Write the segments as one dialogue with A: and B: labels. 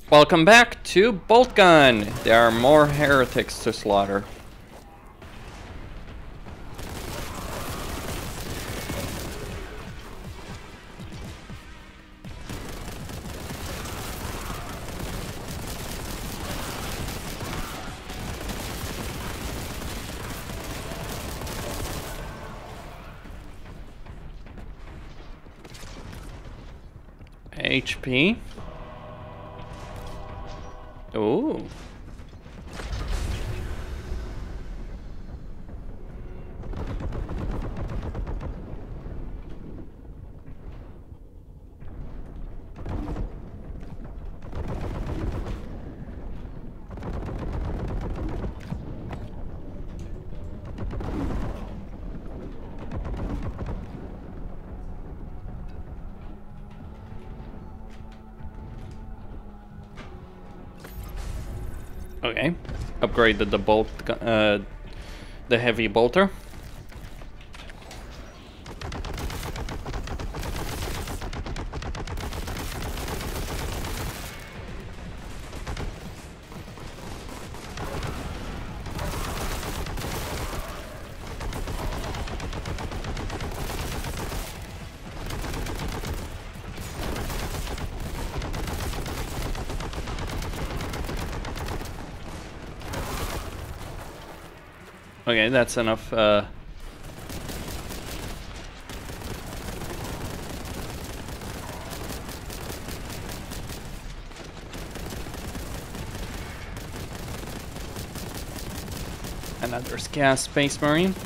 A: Welcome back to Bolt Gun. There are more heretics to slaughter. HP. Ooh. Okay, upgraded the bolt, the heavy bolter. Okay, that's enough. Another gas Space Marine.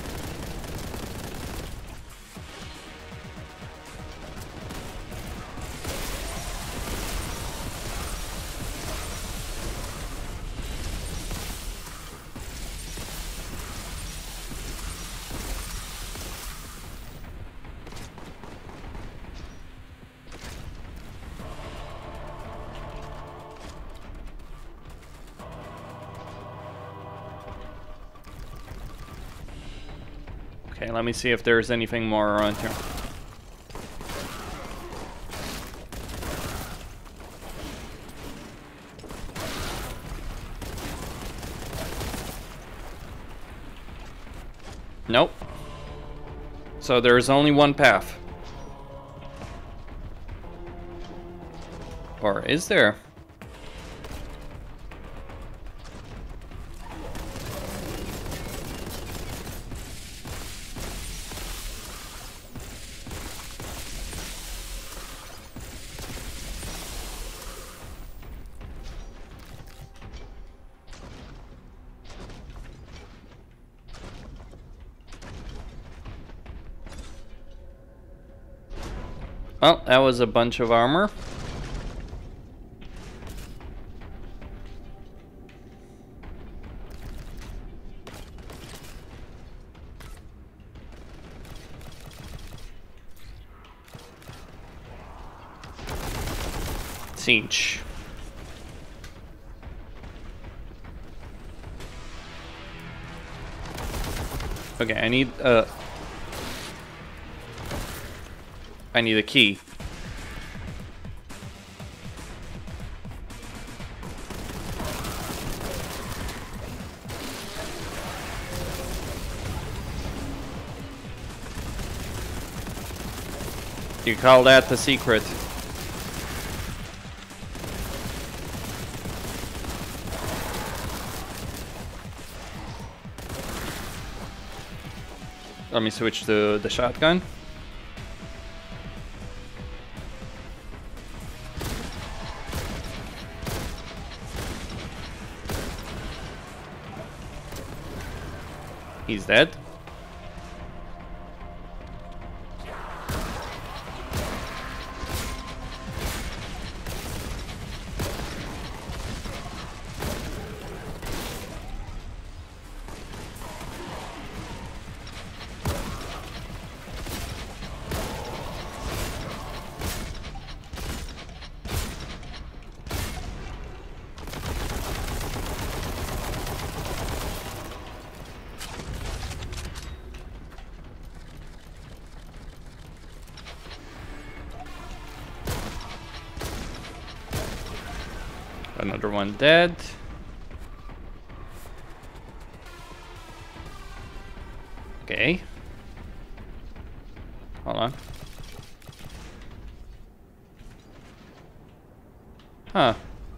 A: Okay, let me see if there's anything more around here. Nope. So there's only one path. Or is there? Well, that was a bunch of armor. Siege. Okay, I need a key. You call that the secret. Let me switch to the shotgun. He's dead. Another one dead. Okay. Hold on. Huh.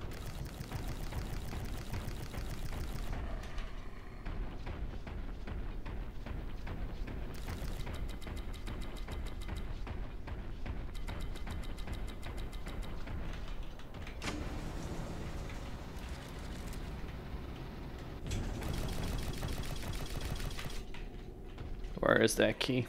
A: Where is that key?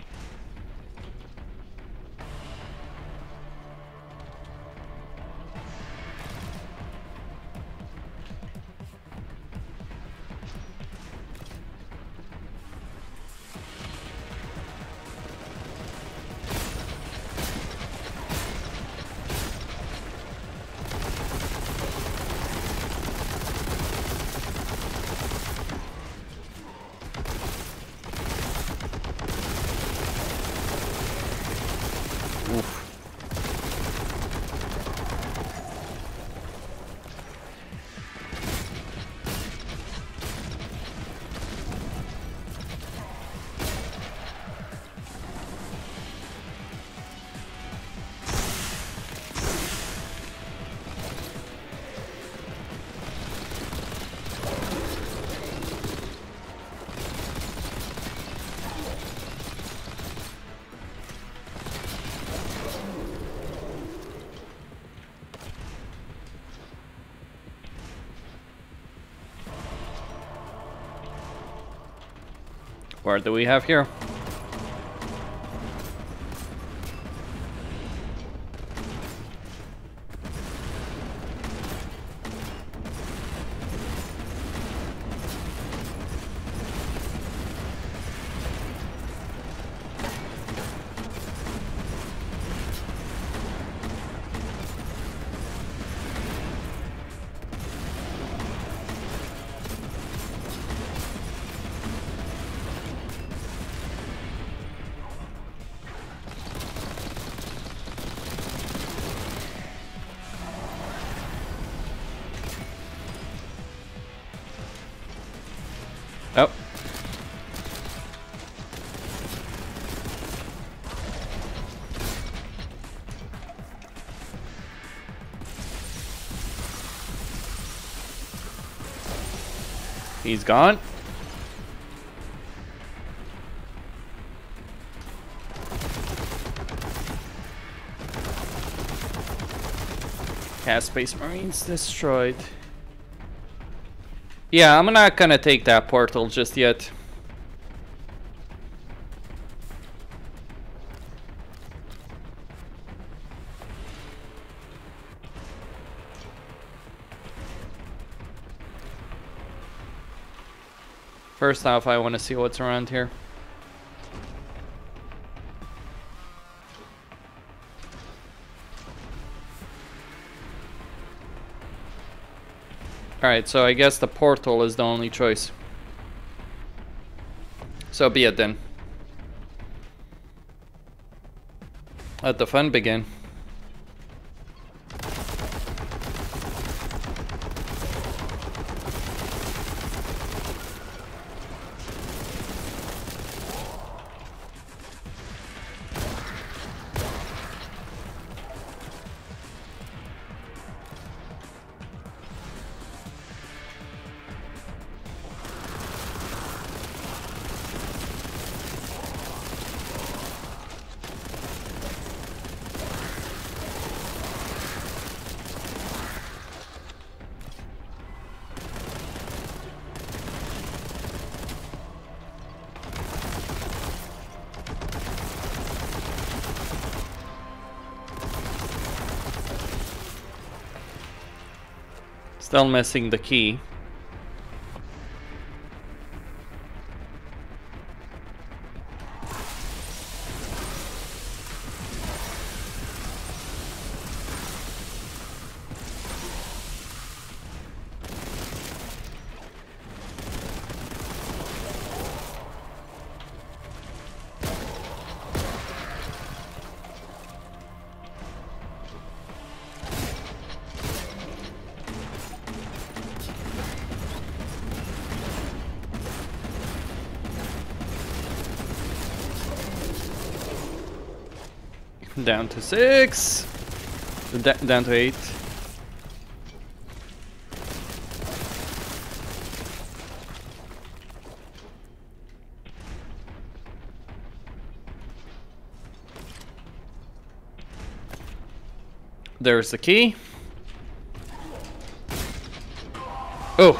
A: What do we have here? Oh. He's gone. Cast Space Marines destroyed. Yeah, I'm not gonna take that portal just yet. First off, I want to see what's around here. Alright, so I guess the portal is the only choice. So be it then. Let the fun begin. Still missing the key. Down to 6. Down to 8. There's the key. Oh.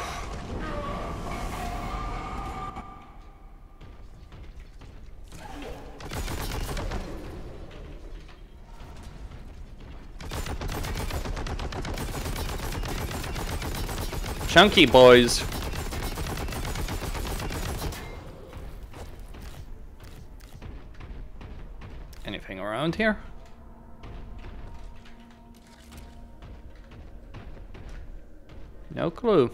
A: Chunky boys. Anything around here? No clue.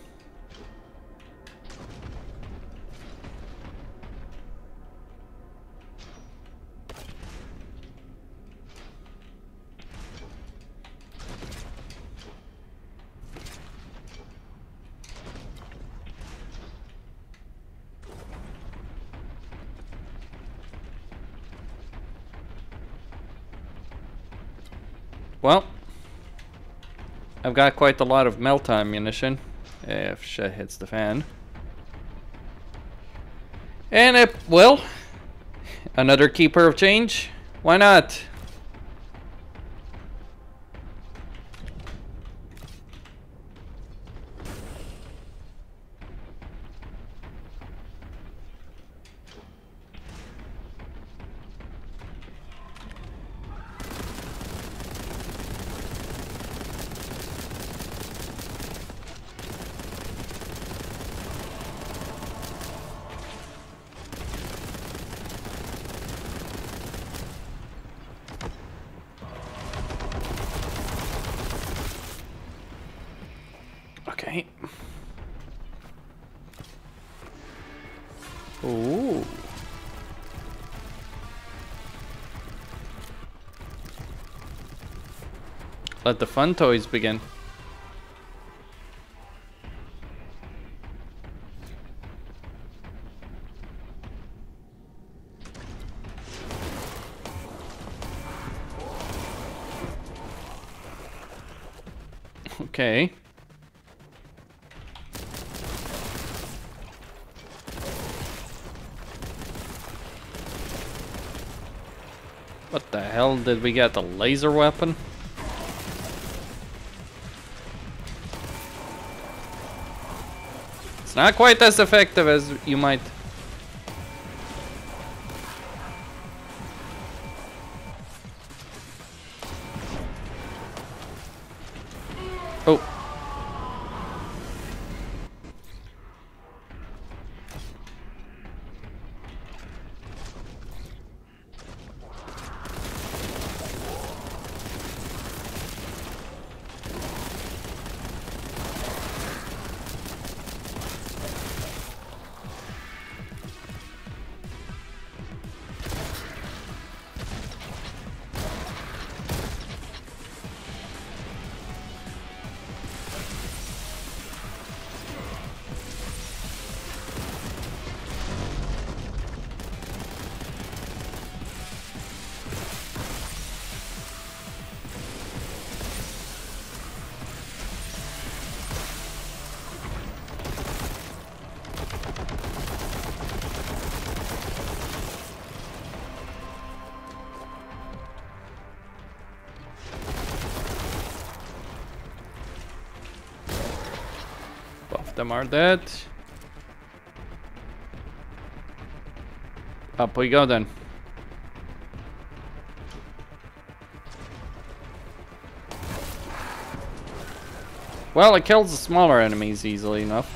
A: Well, I've got quite a lot of melt ammunition, if shit hits the fan. And well, another Keeper of Change? Why not? Okay. Ooh. Let the fun toys begin. Okay. What the hell did we get? The laser weapon? It's not quite as effective as you might. Oh. Both of them are dead. Up we go then. Well, it kills the smaller enemies easily enough.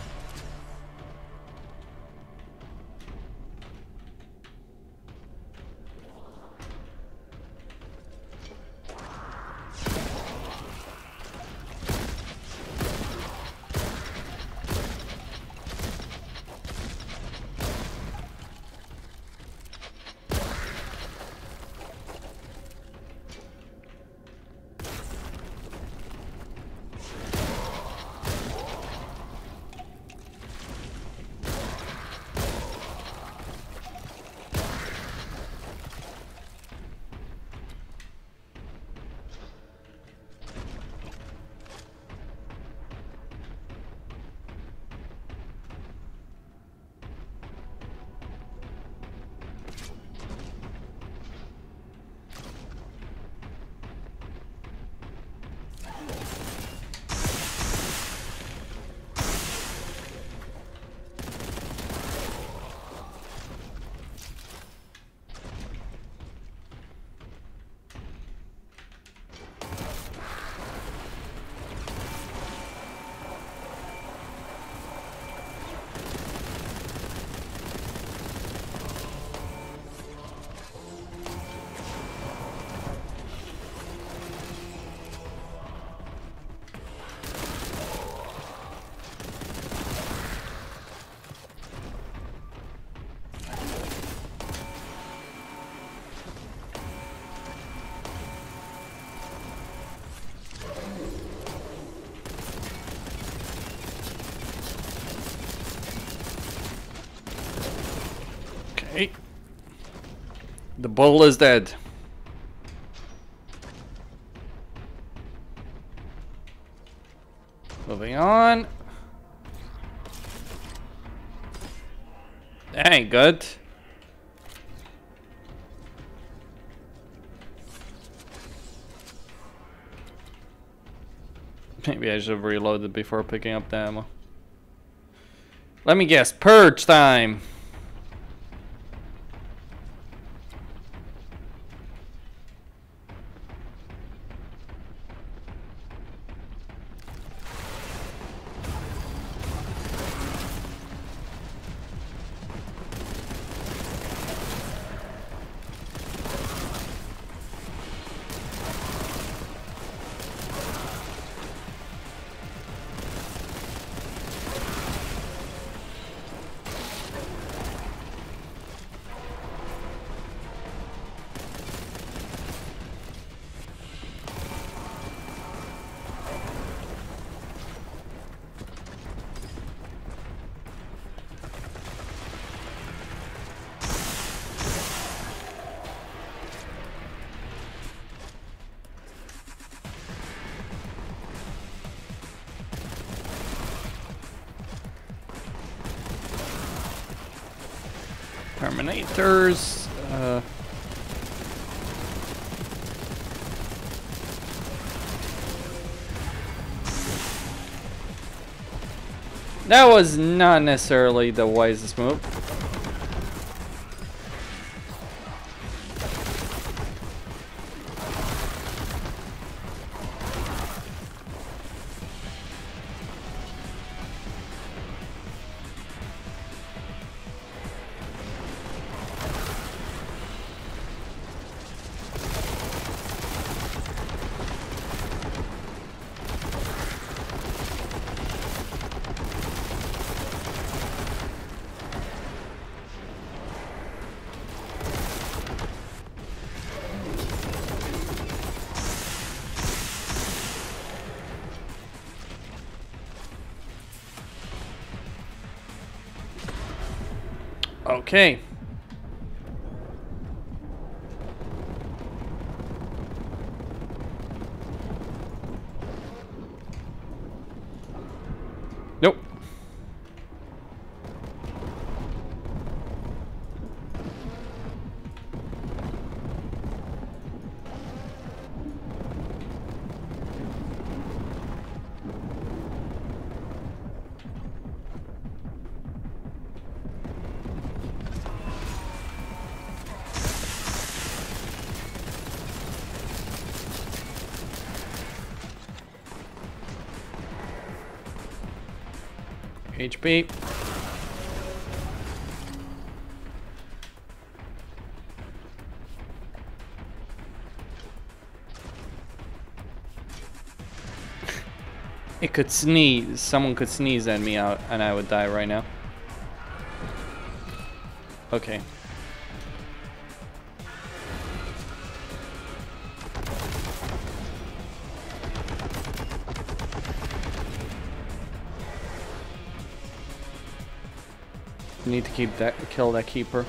A: The bull is dead. Moving on. That ain't good. Maybe I should have reloaded before picking up the ammo. Let me guess, purge time! Terminators. That was not necessarily the wisest move. Okay. Nope. HP. It could sneeze. Someone could sneeze at me out and I would die right now. Okay. Need to kill that keeper.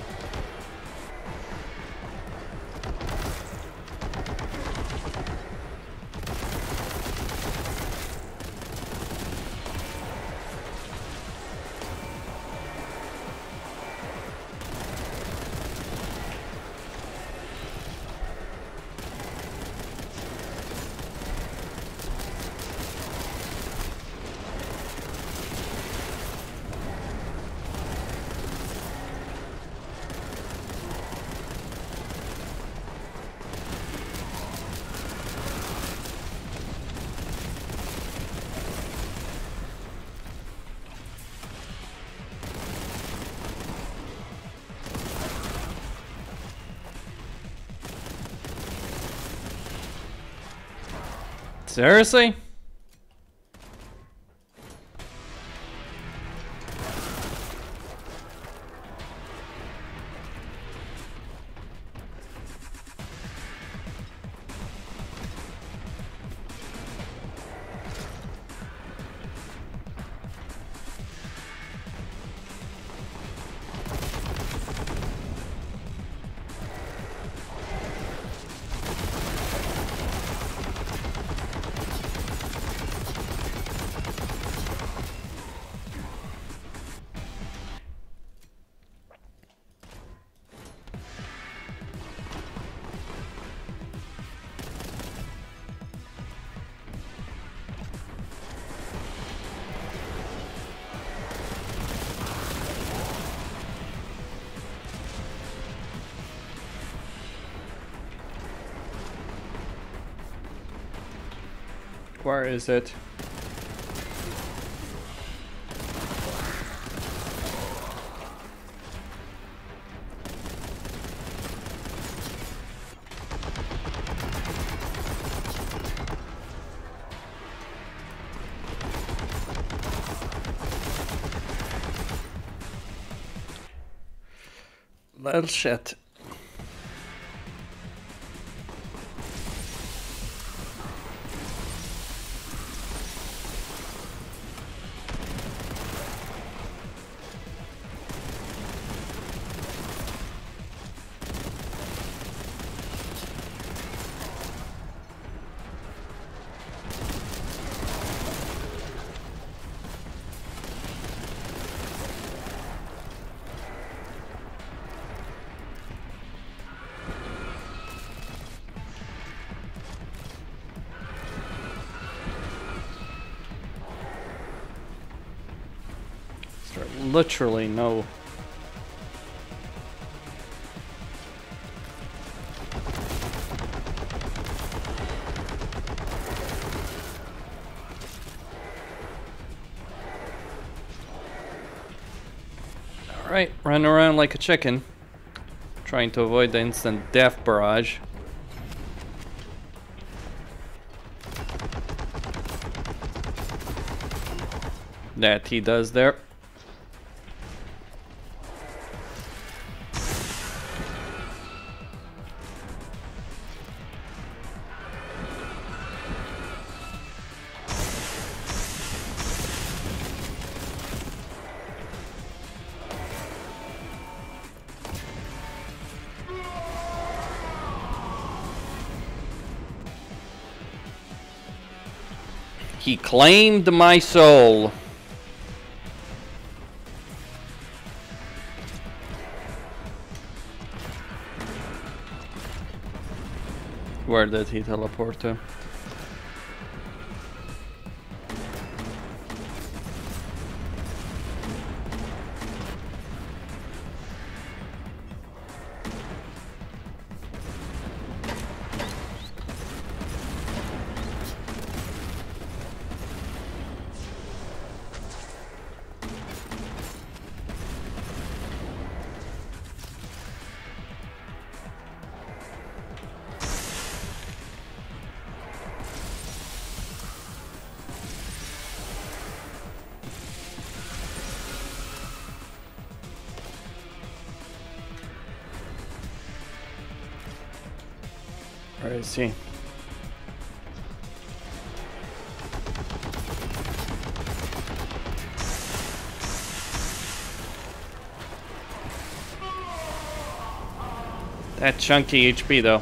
A: Seriously? Where is it? Well, shit. Literally no. Alright, run around like a chicken, trying to avoid the instant death barrage. That he does there. He claimed my soul. Where did he teleport to? Where is he? That chunky HP though.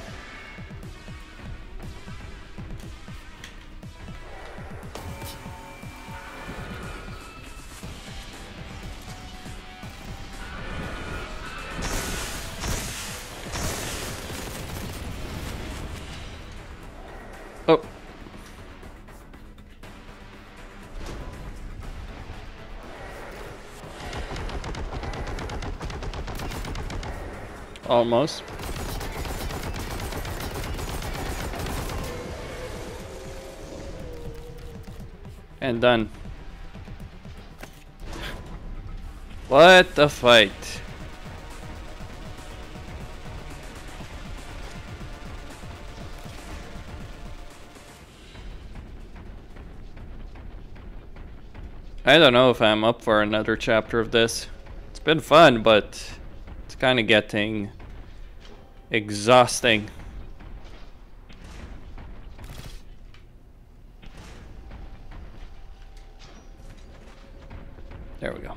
A: Oh. Almost. And done. What a fight. I don't know if I'm up for another chapter of this. It's been fun, but it's kind of getting exhausting. There we go.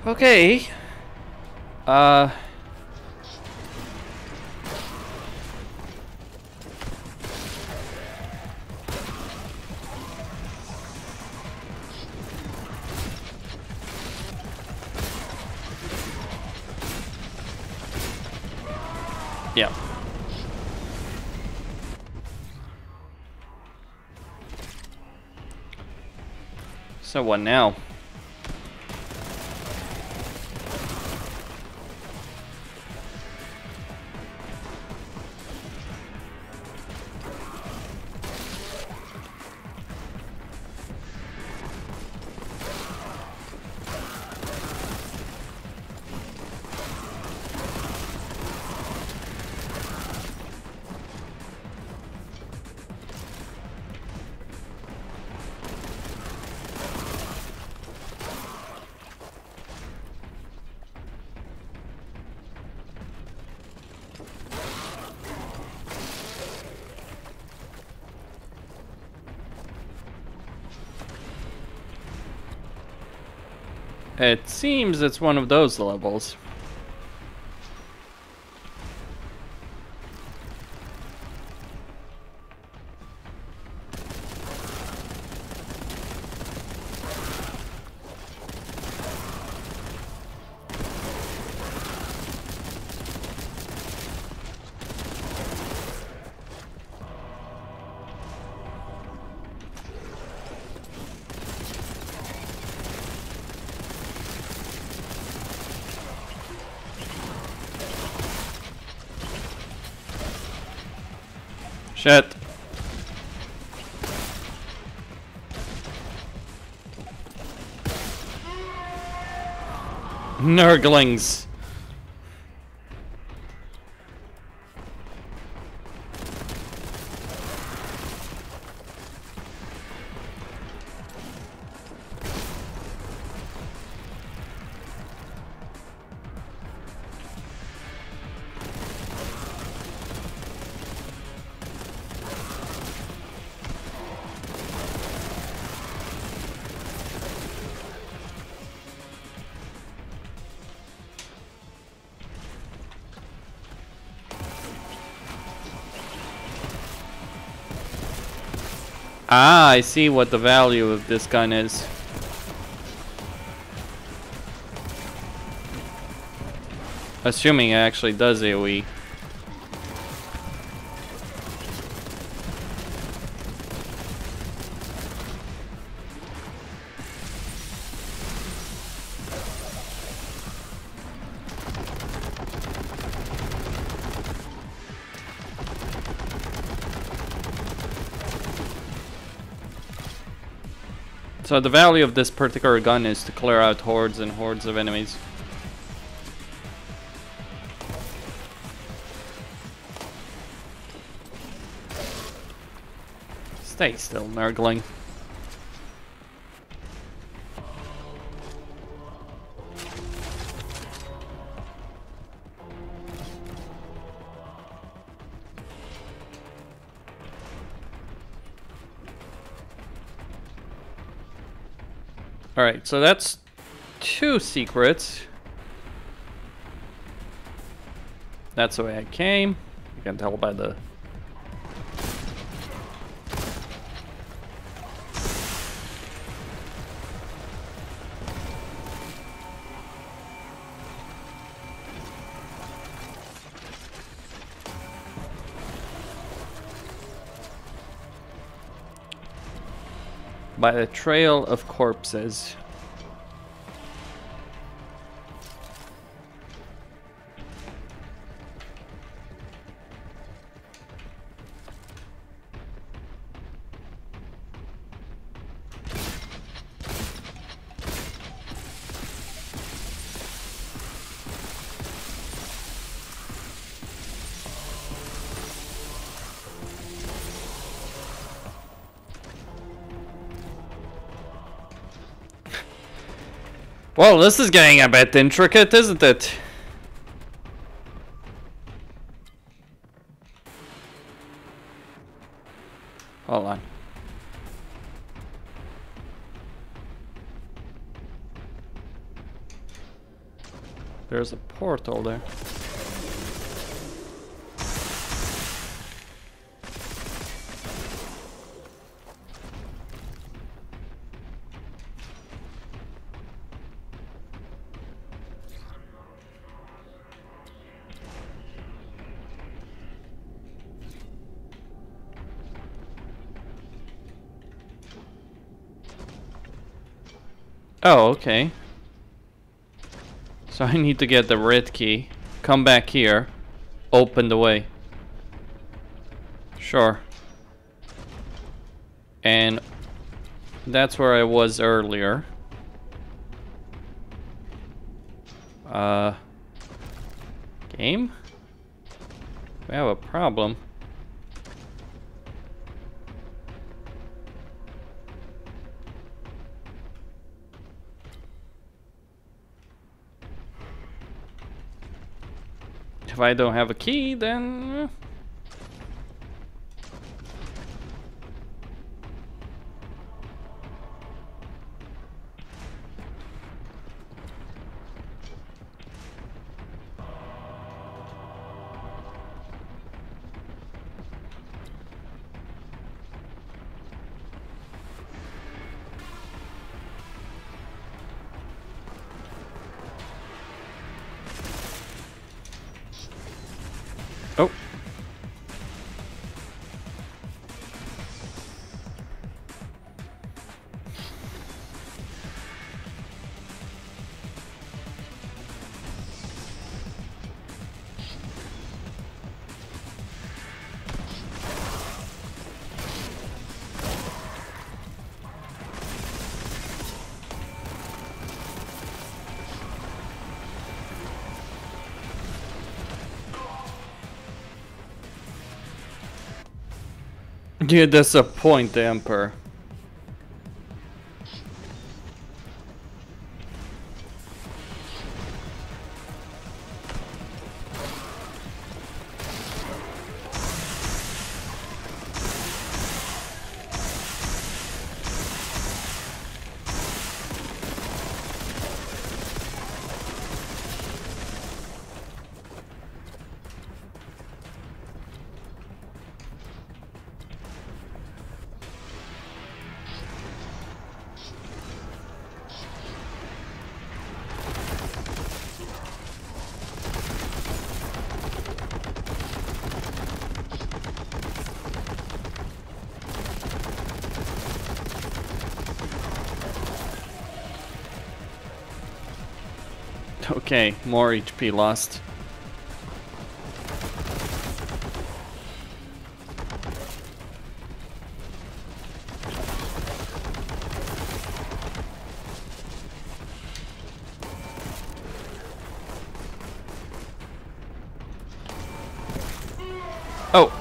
A: Okay. Uh... Yeah. So what now? It seems it's one of those levels. Shit. Nurglings. Ah, I see what the value of this gun is. Assuming it actually does AoE. So the value of this particular gun is to clear out hordes and hordes of enemies. Stay still, Nurgling. Alright, so that's 2 secrets. That's the way I came. You can tell by the... by the trail of corpses. Well, this is getting a bit intricate, isn't it? Hold on. There's a portal there. Oh, okay. So I need to get the red key, come back here, open the way. Sure. And that's where I was earlier. Game? We have a problem. If I don't have a key, then... Oh. You disappoint the Emperor. Okay, more HP lost. Oh.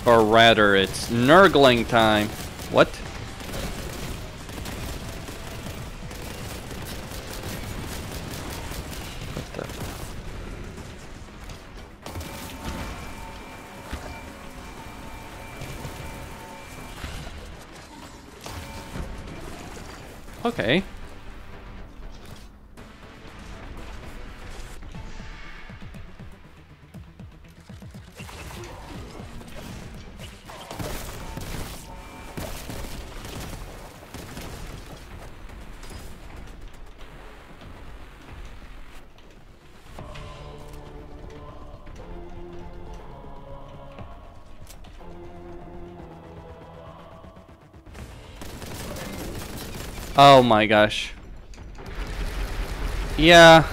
A: Or rather, it's Nurgling time. What? What the? Okay. Oh my gosh. Yeah.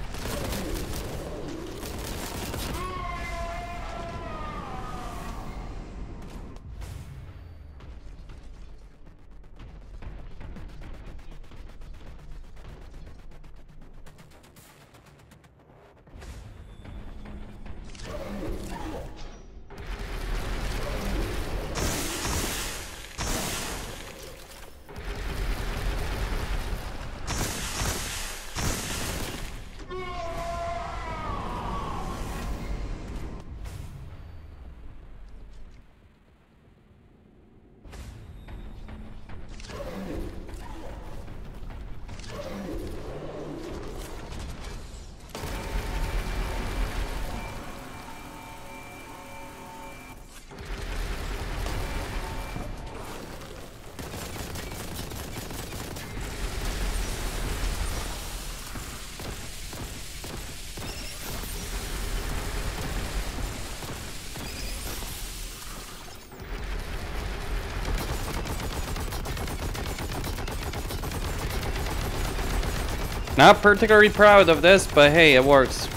A: Not particularly proud of this, but hey, it works.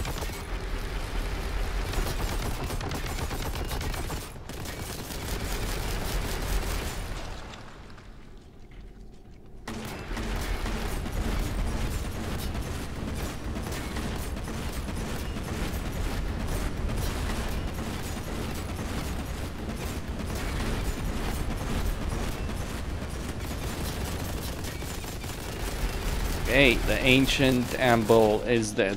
A: Okay, the ancient amble is dead.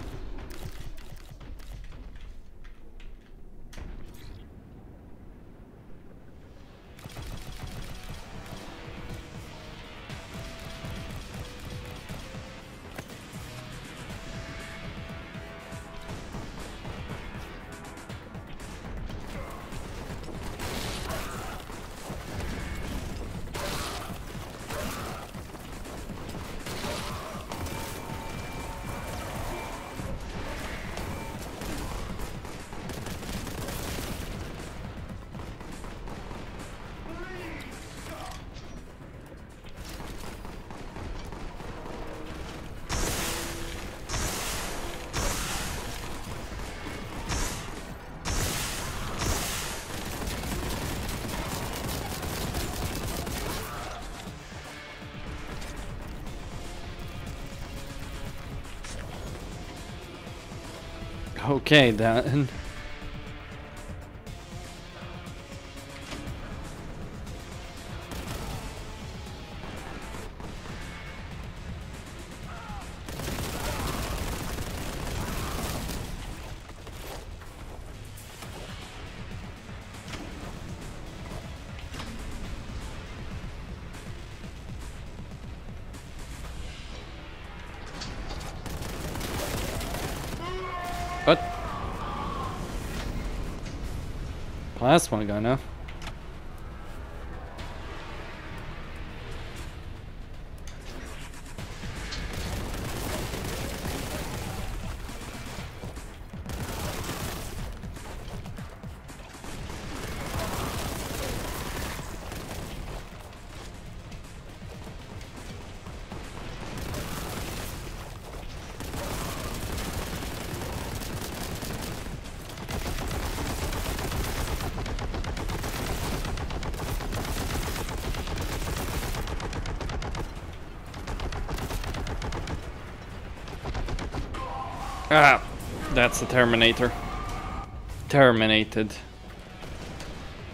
A: Okay, then. What? Plasma gun, huh? Ah, that's the Terminator. Terminated.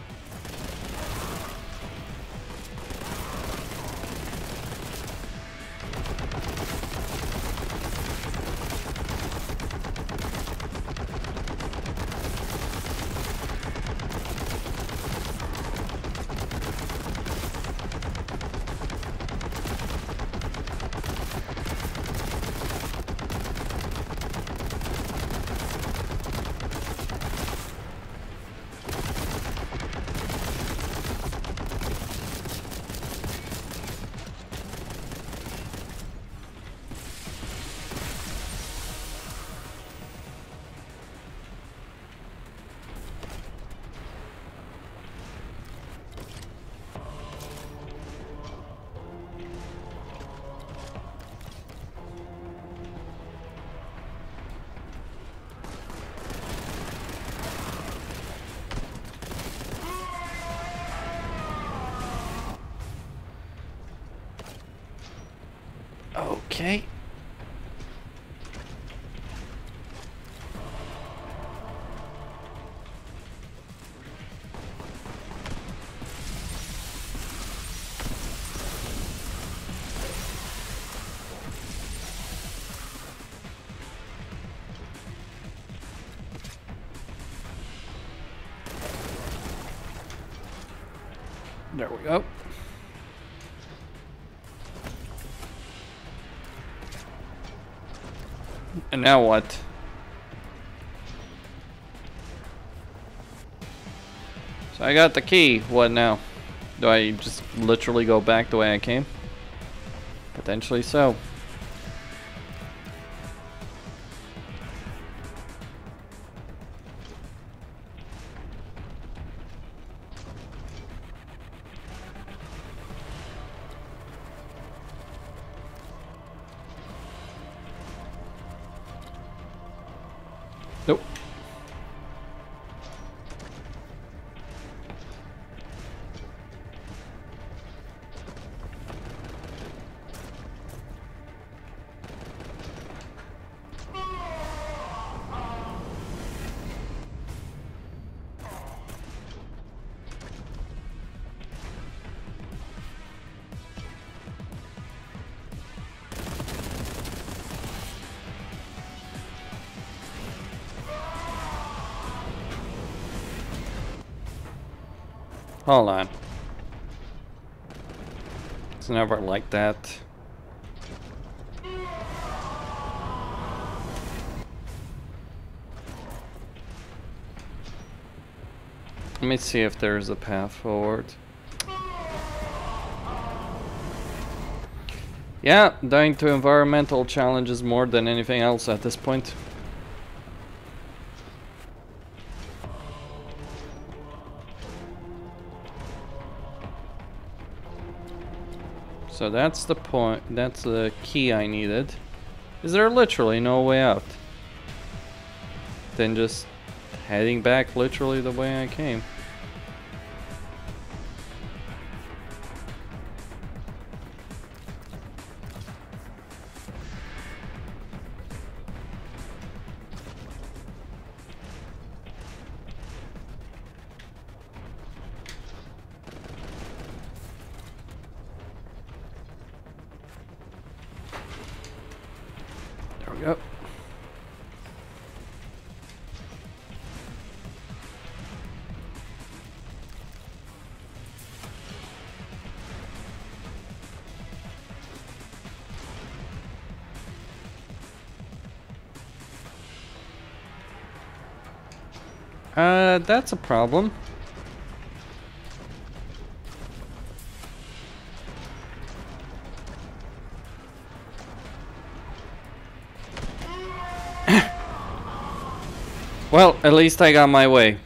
A: Okay. There we go. And now what? So I got the key. What now? Do I just literally go back the way I came? Potentially so. Nope. Hold on. It's never like that. Let me see if there's a path forward. Yeah, dying to environmental challenges more than anything else at this point. So that's the point, that's the key I needed. Is there literally no way out? Then just heading back literally the way I came. There we go. That's a problem. Well, at least I got my way.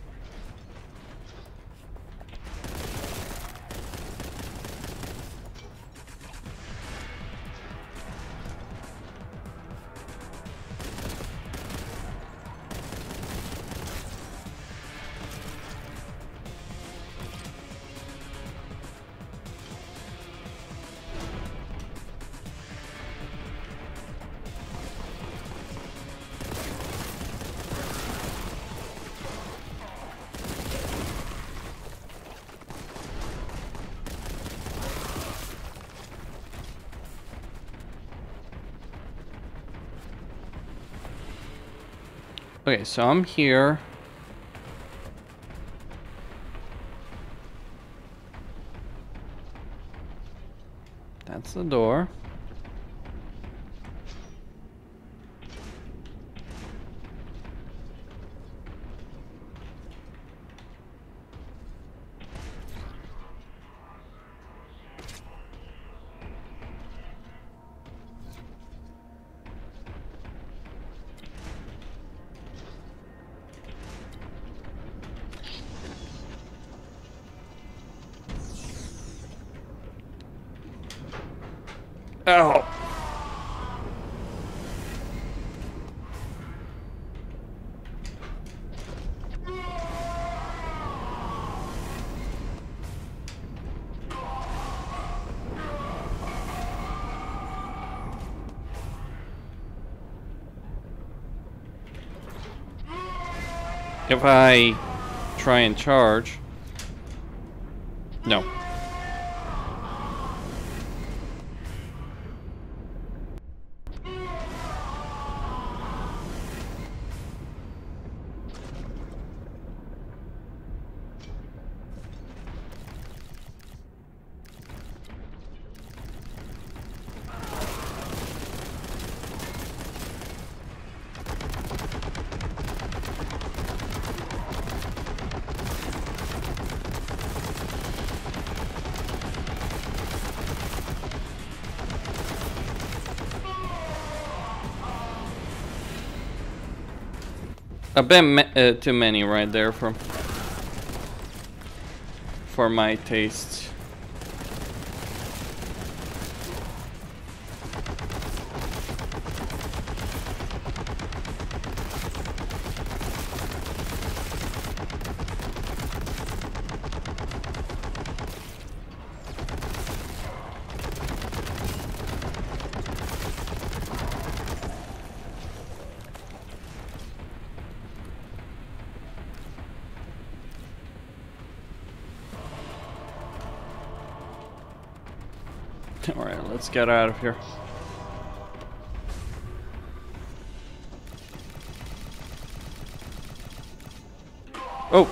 A: Okay, so I'm here. That's the door. Oh. If I try and charge... No. A bit too many right there for my tastes. Alright, let's get out of here. Oh!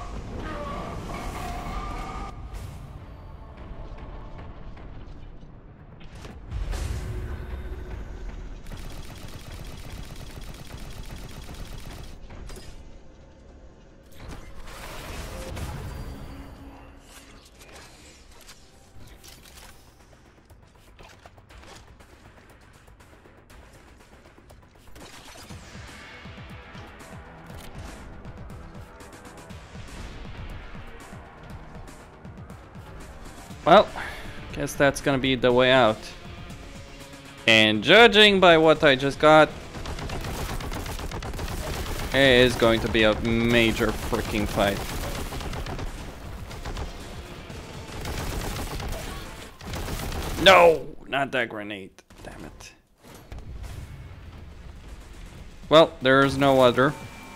A: Well, guess that's gonna be the way out. And judging by what I just got, it is going to be a major freaking fight. No, not that grenade. Damn it. Well, there's no other.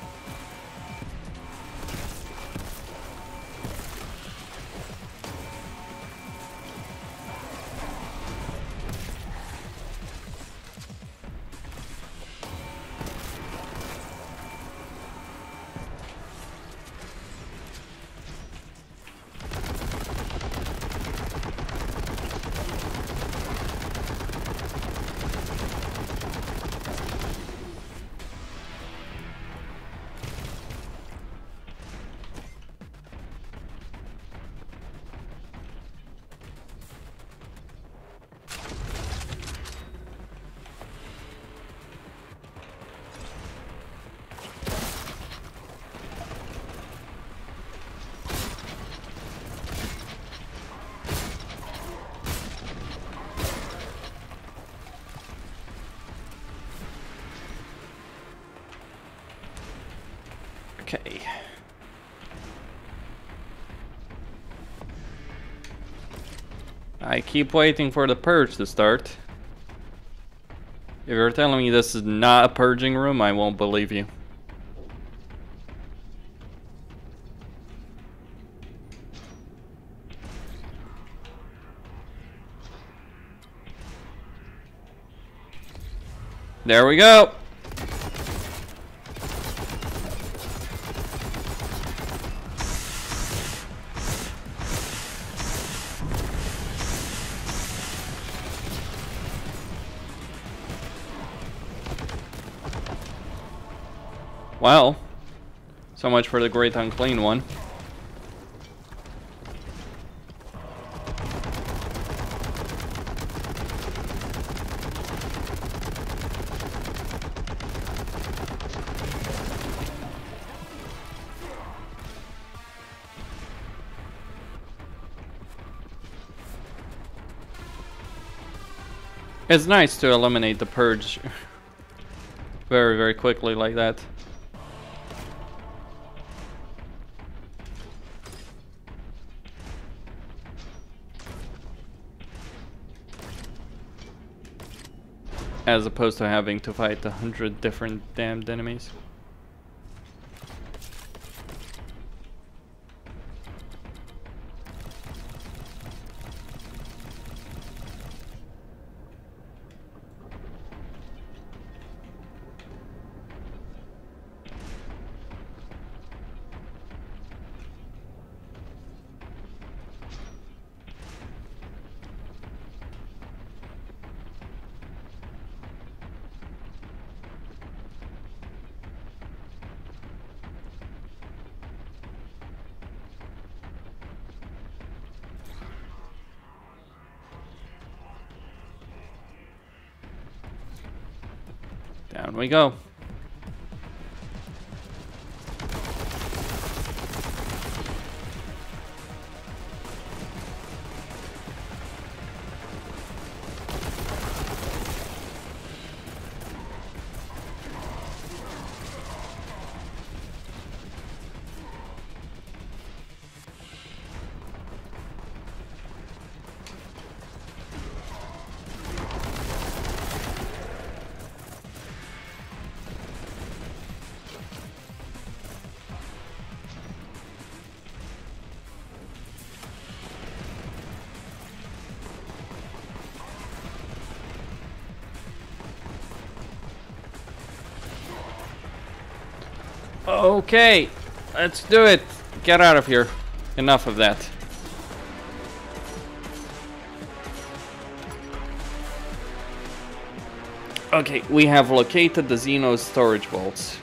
A: Okay. I keep waiting for the purge to start. If you're telling me this is not a purging room, I won't believe you. There we go. Well, so much for the Great Unclean One. It's nice to eliminate the purge very, very quickly like that. As opposed to having to fight 100 different damned enemies. Down we go. Okay, let's do it. Get out of here. Enough of that. Okay, we have located the Xeno storage vaults.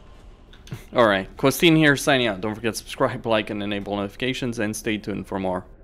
A: Alright, Questine here signing out. Don't forget to subscribe, like, and enable notifications, and stay tuned for more.